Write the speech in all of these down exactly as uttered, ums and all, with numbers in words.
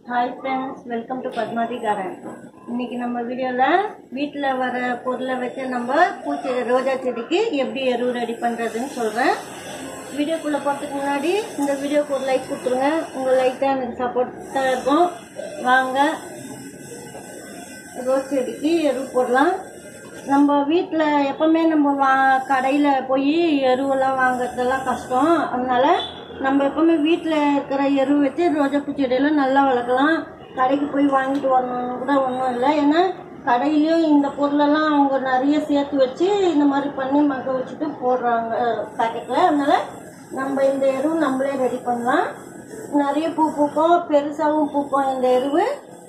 Hi friends, welcome to Padmavathi garden. இன்றைக்கி நம்ம வீடியோவில் வீட்டில் வர பொருளை வச்சு நம்ம பூச்சி ரோஜா செடிக்கு எப்படி எருவு ரெடி பண்ணுறதுன்னு சொல்கிறேன். வீடியோக்குள்ளே போகிறதுக்கு முன்னாடி இந்த வீடியோக்கு ஒரு லைக் கொடுத்துருங்க. உங்கள் லைக் தான் எனக்கு சப்போர்ட்டாக இருக்கும். வாங்க ரோஸ் செடிக்கு எருவு போடலாம். நம்ம வீட்டில் எப்போவுமே நம்ம வா கடையில் போய் எருவெல்லாம் வாங்குறதெல்லாம் கஷ்டம். அதனால் நம்ம எப்போவுமே வீட்டில் இருக்கிற எருவு வச்சு ரோஜா பூச்செடியெல்லாம் நல்லா வளர்க்கலாம். கடைக்கு போய் வாங்கிட்டு வரணும்னு கூட ஒன்றும் இல்லை. ஏன்னா கடையிலையும் இந்த பொருளெல்லாம் அவங்க நிறைய சேர்த்து வச்சு இந்த மாதிரி பண்ணி மக்க வச்சுட்டு போடுறாங்க பேக்கெட்டில். அதனால் நம்ம இந்த எருவு நம்மளே ரெடி பண்ணலாம். நிறைய பூ பூக்கும், பெருசாகவும் பூக்கும். இந்த எருவு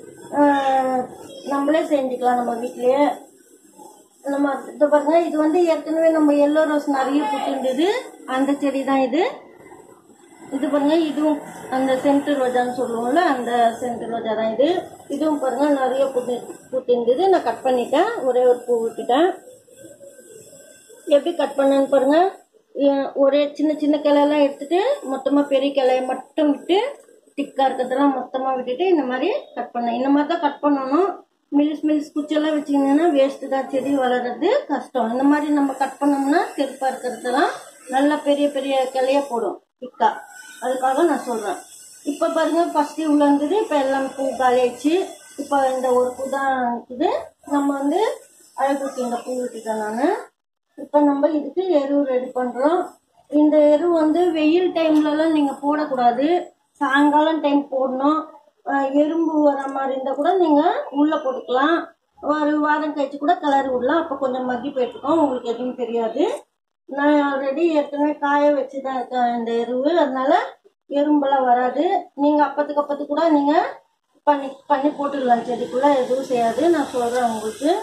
நம்மளே செஞ்சுக்கலாம் நம்ம வீட்டிலையே. நம்ம இதை பாருங்க, இது வந்து ஏற்கனவே நம்ம எல்லோ ரோஸ் நிறைய பூத்துருந்தது, அந்த செடி தான் இது. இது பாருங்க, இதுவும் அந்த சென்ட் ரோஜான்னு சொல்லுவோம்ல, அந்த சென்ட் ரோஜா தான் இது. இதுவும் பாருங்க நிறைய பூத்து பூத்திருந்தது. நான் கட் பண்ணிட்டேன், ஒரே ஒரு பூ விட்டுட்டேன். எப்படி கட் பண்ணேன்னு பாருங்க. ஒரே சின்ன சின்ன கிளையெல்லாம் எடுத்துட்டு மொத்தமாக பெரிய கிளையை மட்டும் விட்டு திக்காக இருக்கிறதெல்லாம் மொத்தமாக விட்டுட்டு இந்த மாதிரி கட் பண்ணேன். இந்த மாதிரி தான் கட் பண்ணணும். மில்ஸ் மில்ஸ் குச்செல்லாம் வச்சிங்கன்னா வேஸ்ட்டு தான், செடி வளர்றது கஷ்டம். இந்த மாதிரி நம்ம கட் பண்ணோம்னா செருப்பாக இருக்கிறதெல்லாம் நல்லா பெரிய பெரிய கிளைய போடும் திக்கா. அதுக்காக நான் சொல்கிறேன். இப்போ பாருங்க, ஃபஸ்ட்டு இவ்வளோ இருந்தது, இப்போ எல்லாம் பூ காலியாச்சு. இப்போ இந்த ஒரு பூ தான் இருக்குது. நம்ம வந்து அழகுக்கு இந்த பூ விட்டுட்டேன் நான். இப்போ நம்ம இதுக்கு எருவு ரெடி பண்ணுறோம். இந்த எருவு வந்து வெயில் டைம்லலாம் நீங்கள் போடக்கூடாது, சாயங்காலம் டைம் போடணும். எறும்பு வர மாதிரி இருந்தால் கூட நீங்கள் உள்ளே போட்டுக்கலாம். ஒரு வாரம் கழிச்சு கூட கலர் விடலாம். அப்போ கொஞ்சம் மக்கி போயிட்டுருக்கோம், உங்களுக்கு எதுவும் தெரியாது. நான் ஆல்ரெடி ஏற்கனவே காய வச்சு தான் இருக்கேன் இந்த எருவு, அதனால எறும்பெல்லாம் வராது. நீங்கள் அப்பத்துக்கு அப்பத்துக்கு கூட நீங்கள் பண்ணி பண்ணி போட்டுக்கலாம், செடிக்குள்ளே எதுவும் செய்யாது. நான் சொல்கிறேன் உங்களுக்கு,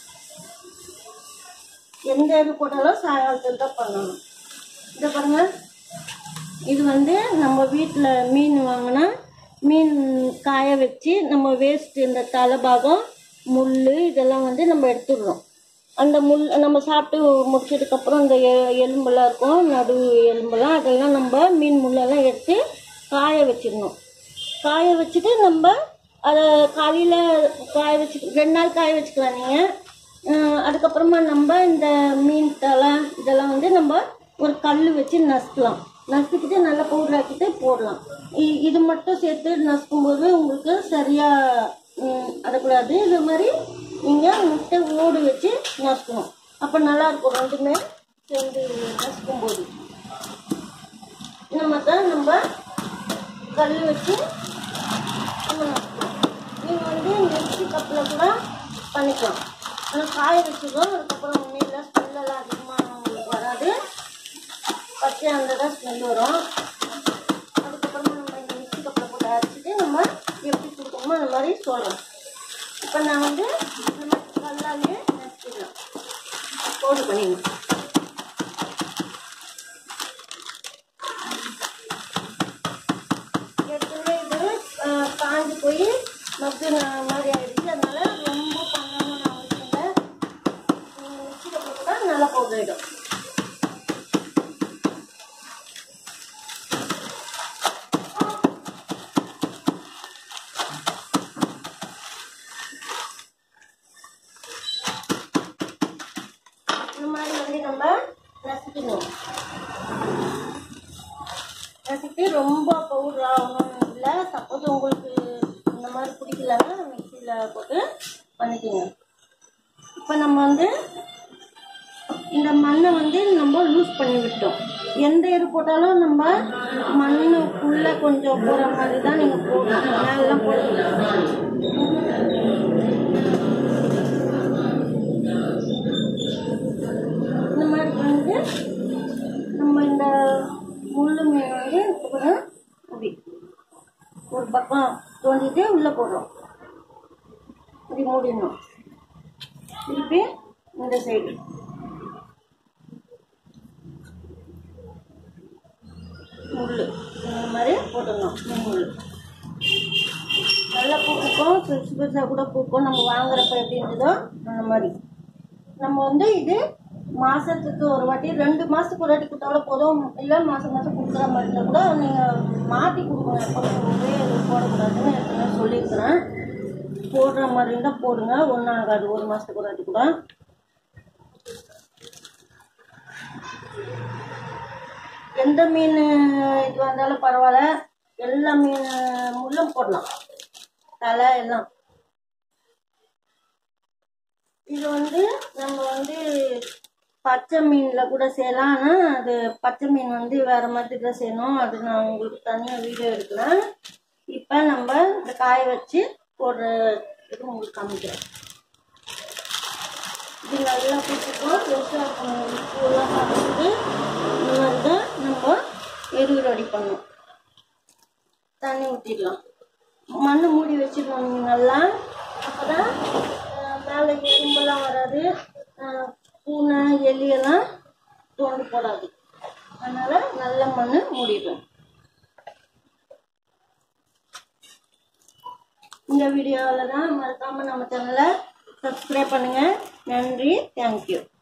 எந்த எருவு போட்டாலும் சாயங்காலத்தில் தான் பண்ணணும். இதை பாருங்க, இது வந்து நம்ம வீட்டில் மீன் வாங்கினா மீன் காய வச்சு நம்ம வேஸ்ட் இந்த தலைபாகம் முள் இதெல்லாம் வந்து நம்ம எடுத்துடுறோம். அந்த முள் நம்ம சாப்பிட்டு முடிச்சதுக்கப்புறம் இந்த எலும்பெல்லாம் இருக்கும், நடு எலும்பெல்லாம், அதெல்லாம் நம்ம மீன் முள்ளெல்லாம் எடுத்து காய வச்சிடணும். காய வச்சுட்டு நம்ம அதை காலையில் காய வச்சு ரெண்டு நாள் காய வச்சுக்கலாம் நீங்கள். அதுக்கப்புறமா நம்ம இந்த மீன் தலை இதெல்லாம் வந்து நம்ம ஒரு கல் வச்சு நசுக்கலாம். நசுக்கிட்டு நல்லா பவுடர் ஆக்கிட்டு போடலாம். இது மட்டும் சேர்த்து நசுக்கும்போது உங்களுக்கு சரியாக அடக்கூடாது. இது மாதிரி நீங்கள் முட்டை ஓடு வச்சு நசுக்கணும். அப்போ நல்லாயிருக்கும் ரெண்டுமே சேர்ந்து நசுக்கும்போது. நம்ம தான் நம்ம கல் வச்சு நம்ம நசுக்கணும். நீங்கள் வந்து மிக்ஸி கப்பில் கூட பண்ணிக்கலாம். ஆனால் காய வச்சுக்கணும். அதுக்கப்புறம் ஒன்றும் ஸ்மெல்லாம் அதிகமாக உங்களுக்கு வராது, பச்சை அந்த தான் ஸ்மெல் வரும். அதுக்கப்புறமா நம்ம இந்த மிக்ஸி கப்பில் போட்டு அரைச்சிட்டு நம்ம எப்படி கொடுக்கணுமோ அந்த மாதிரி சொல்கிறோம். இப்போ நான் வந்து நம்ம கல்லாலே நசுக்கிடலாம், போடு பண்ணிடணும். ஏற்கனவே இது காஞ்சி போய் மக்கு மாதிரி ஆகிடுச்சு. அதனால ரொம்ப பண்ணணும்னு அவசியம் இல்லை. மிக்ஸி கப்பில் போட்டால் நல்லா பவுடர் ஆகிடும். இந்த மாதிரி வந்து நம்ம நசுக்கணும். நசுக்கிட்டு ரொம்ப பவுடர் ஆகணும்னு இல்லை. சப்போஸ் உங்களுக்கு இந்த மாதிரி பிடிக்கலன்னா மிக்சியில் போட்டு பண்ணிக்கோங்க. இப்போ நம்ம வந்து இந்த மண்ணை வந்து நம்ம லூஸ் பண்ணி விட்டோம். எந்த எரு போட்டாலும் நம்ம மண்ணுக்குள்ளே கொஞ்சம் போகிற மாதிரி தான் நீங்கள் போடணும். மேலாம் போடணும். இந்த மாதிரி வந்து நம்ம இந்த முள்ளு மீன் வந்து அப்படி ஒரு பக்கம் தோண்டிட்டு உள்ளே போடுறோம். இப்படி மூடிடணும். திருப்பி இந்த சைடு முள் இந்த மாதிரி போட்டுடணும். மீன் முள் நல்லா பூக்கும், பெருசு பெருசாக கூட பூக்கும். நம்ம வாங்குறப்ப எப்படி இருந்ததோ அந்த மாதிரி. நம்ம வந்து இது மாதத்துக்கு ஒரு வாட்டி, ரெண்டு மாதத்துக்கு ஒரு வாட்டி கொடுத்தாலும் போதும். இல்லை மாதம் மாதம் கொடுக்குற மாதிரி இருந்தால் கூட நீங்கள் மாற்றி கொடுக்கணும். எப்போ ஒரே போடக்கூடாதுன்னு நான் சொல்லியிருக்கிறேன். போடுற மாதிரி இருந்தால் போடுங்க, ஒன்றும் ஆகாது, ஒரு மாதத்துக்கு ஒரு வாட்டி கூட. எந்த மீன் இது வந்தாலும் பரவாயில்ல, எல்லா மீன் முள்ளும் போடலாம், தலை எல்லாம். இது வந்து நம்ம வந்து பச்சை மீனில் கூட செய்யலாம். ஆனால் அது பச்சை மீன் வந்து வேறு மாதிரி தான் செய்யணும், அது நான் உங்களுக்கு தனியாக வீடியோ எடுக்கிறேன். இப்போ நம்ம இந்த காய வச்சு போடுற இது உங்களுக்கு காமிக்கிறேன். இது நல்லா பிடிச்சிக்கும், ஃப்ரெஷ்ஷாக இருக்கணும். உப்புலாம் பார்த்துட்டு இந்த மாதிரி தான் நம்ம எருவு ரெடி பண்ணணும். தண்ணி ஊற்றிடலாம், மண் மூடி வச்சிடணும் நீங்கள் நல்லா. அப்போ தான் மேலே எறும்பெல்லாம் வராது, பூனை எலியெல்லாம் தோண்டி போடாது. அதனால் நல்ல மண் மூடிடும். இந்த வீடியோவில் தான் மறக்காமல் நம்ம சேனலை சப்ஸ்கிரைப் பண்ணுங்கள். நன்றி, தேங்க்யூ.